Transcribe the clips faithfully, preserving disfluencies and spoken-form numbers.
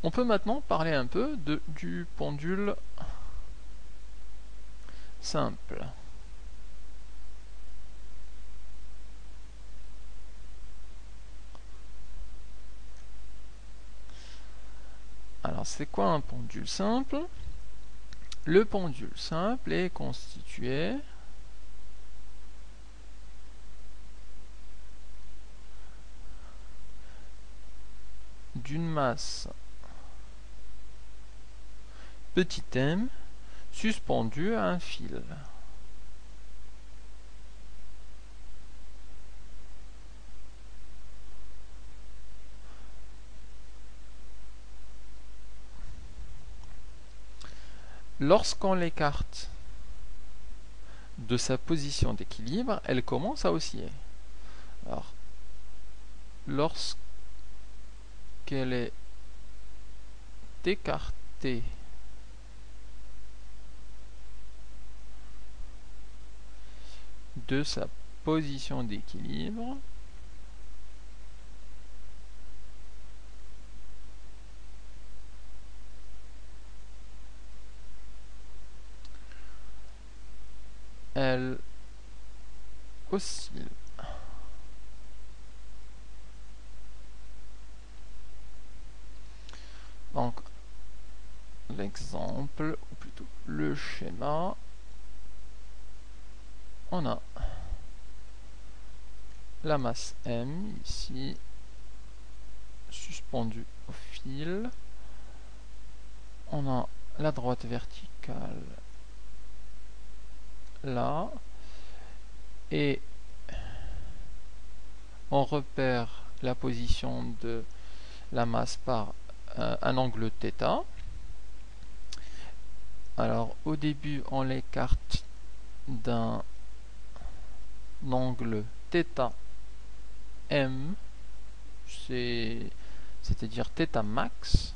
On peut maintenant parler un peu de, du pendule simple. Alors, c'est quoi un pendule simple? Le pendule simple est constitué d'une masse petit m suspendue à un fil. Lorsqu'on l'écarte de sa position d'équilibre, elle commence à osciller. Alors, lorsqu'elle est écartée de sa position d'équilibre, elle oscille. Donc, l'exemple, ou plutôt le schéma, on a la masse M ici, suspendue au fil. On a la droite verticale là, et on repère la position de la masse par euh, un angle θ. Alors au début on l'écarte d'un angle θ m, c'est-à-dire θ max.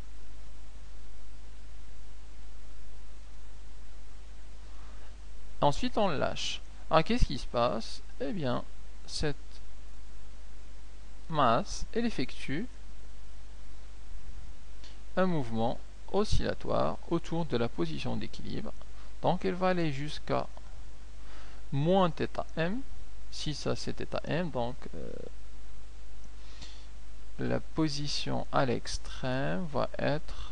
Ensuite on le lâche. Alors qu'est-ce qui se passe? Eh bien, cette masse, elle effectue un mouvement oscillatoire autour de la position d'équilibre. Donc elle va aller jusqu'à moins θm. Si ça c'est θm, donc euh, la position à l'extrême va être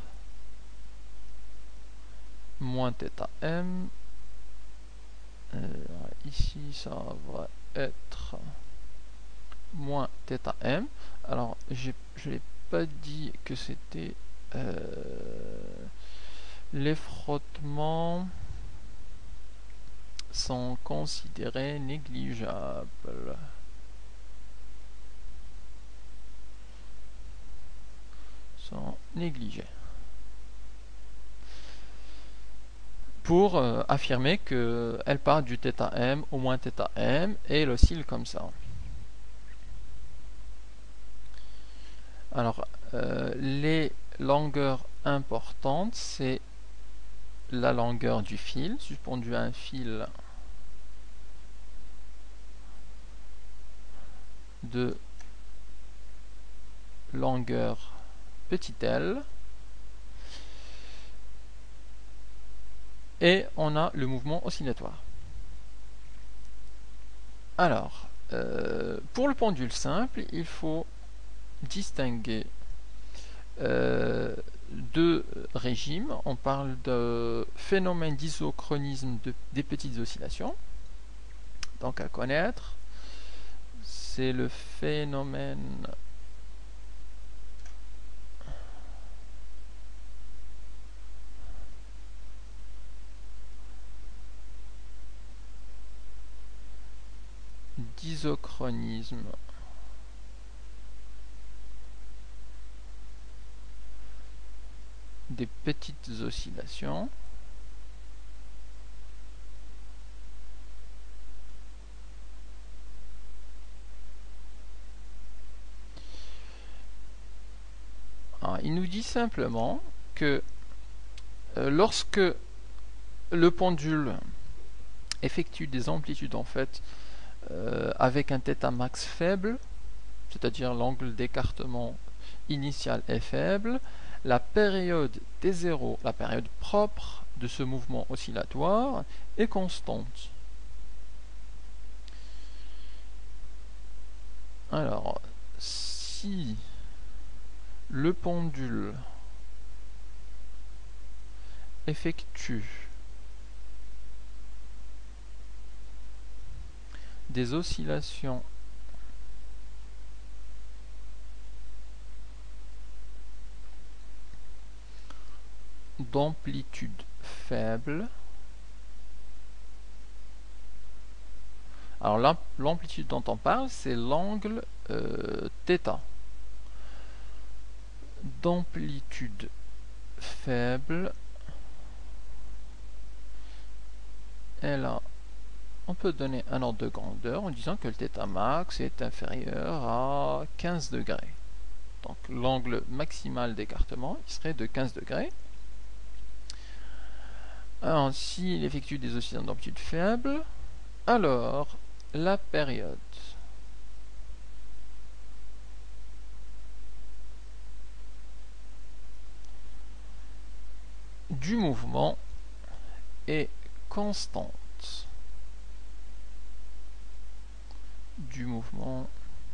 moins θm. Euh, ici ça va être moins θm. Alors je n'ai pas dit que c'était euh, les frottements sont considérés négligeables. Sont négligés. Pour euh, affirmer qu'elle part du θm au moins θm et elle oscille comme ça. Alors, euh, les longueurs importantes, c'est la longueur du fil, suspendu à un fil de longueur petit l, et on a le mouvement oscillatoire. Alors, euh, pour le pendule simple, il faut distinguer euh, deux régimes. On parle de phénomène d'isochronisme de, des petites oscillations. Donc à connaître, c'est le phénomène d'isochronisme des petites oscillations. Alors, il nous dit simplement que euh, lorsque le pendule effectue des amplitudes en fait euh, avec un θ max faible, c'est-à-dire l'angle d'écartement initial est faible, la période T zéro, la période propre de ce mouvement oscillatoire, est constante. Alors, si le pendule effectue des oscillations d'amplitude faible, alors l'amplitude dont on parle, c'est l'angle euh, θ. D'amplitude faible, et là, on peut donner un ordre de grandeur en disant que le θ max est inférieur à quinze degrés. Donc l'angle maximal d'écartement il serait de quinze degrés. Alors, s'il effectue des oscillations d'amplitude faible, alors la période du mouvement est constante. Du mouvement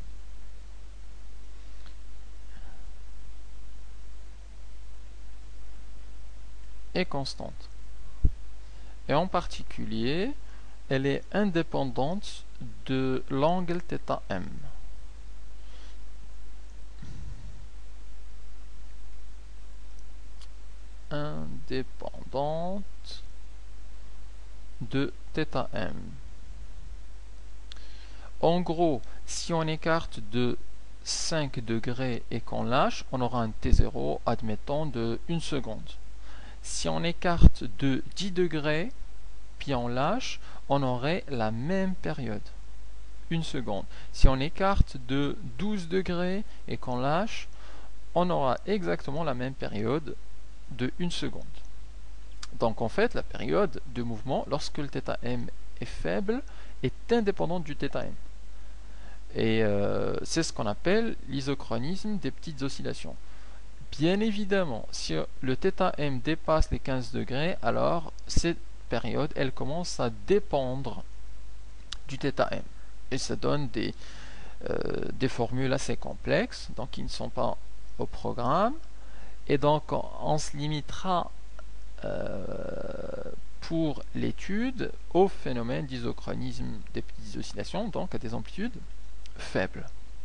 est constante. Et en particulier, elle est indépendante de l'angle θm. Indépendante de θm. En gros, si on écarte de cinq degrés et qu'on lâche, on aura un T zéro, admettons, de une seconde. Si on écarte de dix degrés, puis on lâche, on aurait la même période, une seconde. Si on écarte de douze degrés et qu'on lâche, on aura exactement la même période de une seconde. Donc en fait, la période de mouvement, lorsque le θm est faible, est indépendante du θm. Et euh, c'est ce qu'on appelle l'isochronisme des petites oscillations. Bien évidemment, si le θm dépasse les quinze degrés, alors cette période, elle commence à dépendre du θm. Et ça donne des, euh, des formules assez complexes, donc qui ne sont pas au programme. Et donc, on, on se limitera euh, pour l'étude au phénomène d'isochronisme des petites oscillations, donc à des amplitudes faibles.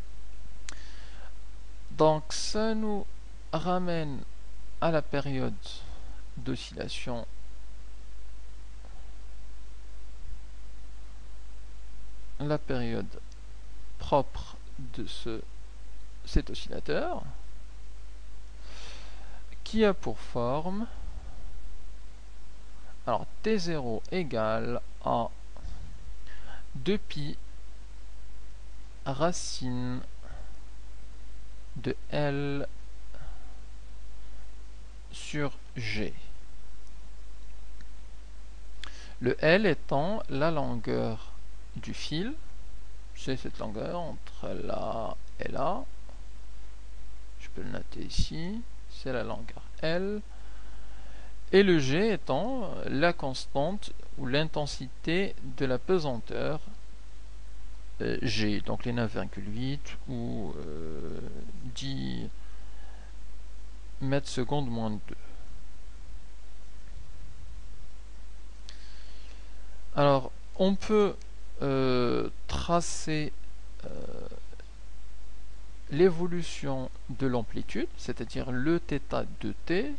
Donc, ça nous ramène à la période d'oscillation la période propre de ce, cet oscillateur qui a pour forme alors T zéro égale à deux pi racine de L sur G. Le L étant la longueur du fil, c'est cette longueur entre là et là. Je peux le noter ici, c'est la longueur L. Et le G étant la constante ou l'intensité de la pesanteur euh, G, donc les neuf virgule huit ou euh, dix mètres secondes moins deux. Alors, on peut euh, tracer euh, l'évolution de l'amplitude, c'est-à-dire le θ de t,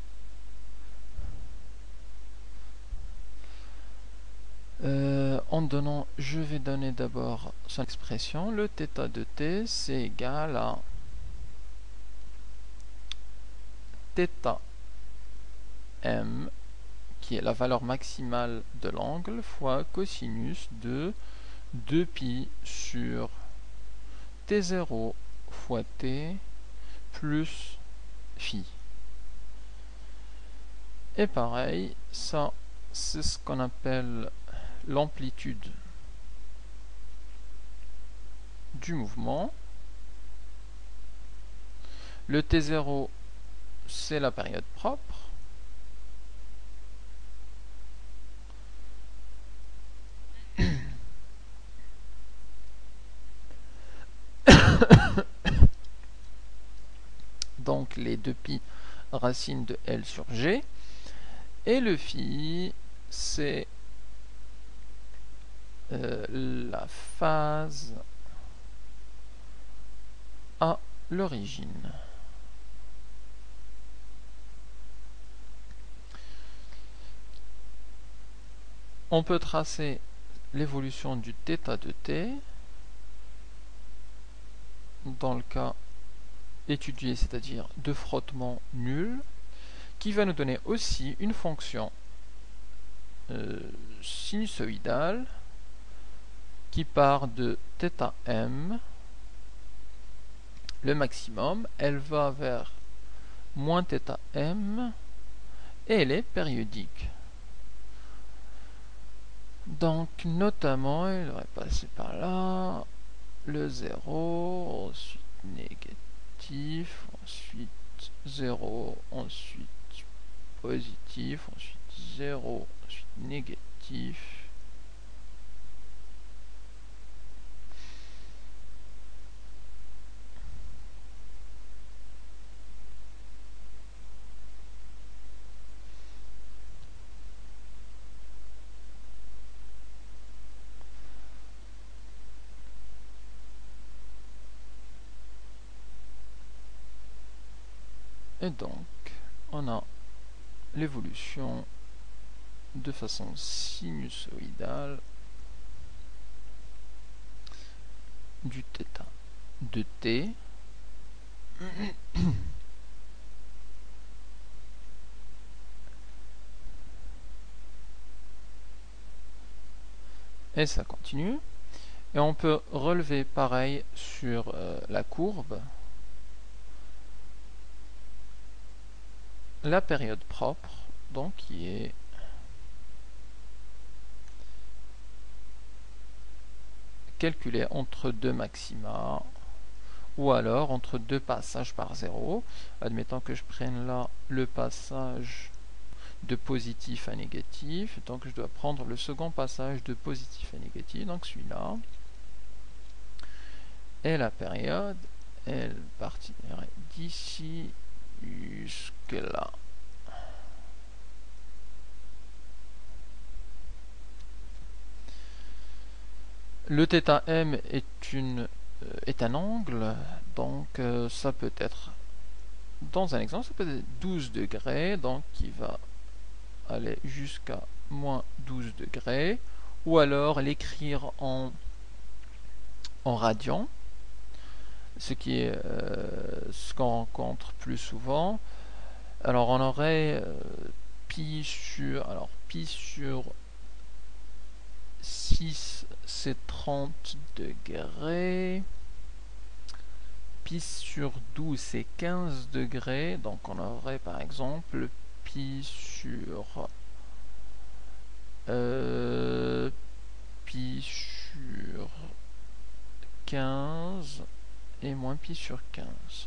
euh, en donnant, je vais donner d'abord son expression, le θ de t, c'est égal à θm, qui est la valeur maximale de l'angle, fois cosinus de deux pi sur T zéro fois t plus phi. Et pareil, ça c'est ce qu'on appelle l'amplitude du mouvement. Le T zéro c'est la période propre. Donc les deux pi racine de L sur G. Et le phi, c'est euh, la phase à l'origine. On peut tracer l'évolution du θ de t dans le cas étudié, c'est-à-dire de frottement nul, qui va nous donner aussi une fonction euh, sinusoïdale qui part de θm, le maximum, elle va vers moins θm et elle est périodique. Donc notamment, il aurait passé par là, le zéro, ensuite négatif, ensuite zéro, ensuite positif, ensuite zéro, ensuite négatif. Et donc, on a l'évolution de façon sinusoïdale du θ de t et ça continue. Et on peut relever pareil sur euh, la courbe la période propre, donc qui est calculée entre deux maxima ou alors entre deux passages par zéro. Admettons que je prenne là le passage de positif à négatif, donc je dois prendre le second passage de positif à négatif, donc celui-là. Et la période, elle partirait d'ici jusque là. Le θm est, une, euh, est un angle, donc euh, ça peut être, dans un exemple, ça peut être douze degrés, donc qui va aller jusqu'à moins douze degrés, ou alors l'écrire en, en radians, ce qui est euh, ce qu'on rencontre plus souvent. Alors on aurait euh, pi sur alors pi sur six, c'est trente degrés. Pi sur douze, c'est quinze degrés. Donc on aurait par exemple pi sur euh, pi sur quinze et moins pi sur quinze.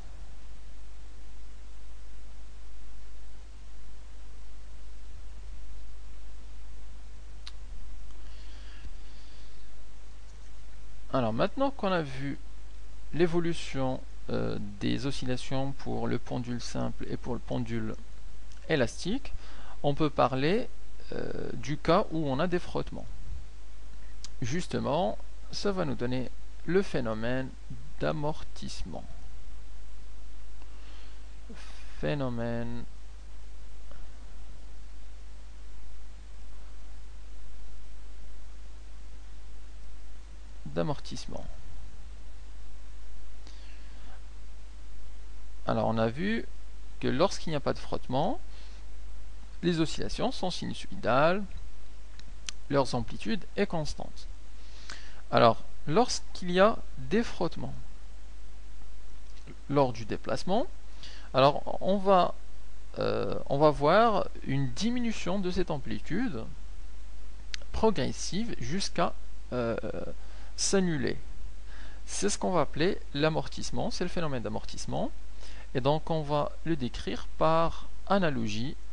Alors maintenant qu'on a vu l'évolution euh, des oscillations pour le pendule simple et pour le pendule élastique, on peut parler euh, du cas où on a des frottements. Justement, ça va nous donner le phénomène d'amortissement. Phénomène d'amortissement. Alors on a vu que lorsqu'il n'y a pas de frottement, les oscillations sont sinusoïdales, leur amplitude est constante. Alors lorsqu'il y a des frottements lors du déplacement, alors on va, euh, on va voir une diminution de cette amplitude progressive jusqu'à euh, s'annuler. C'est ce qu'on va appeler l'amortissement, c'est le phénomène d'amortissement. Et donc on va le décrire par analogie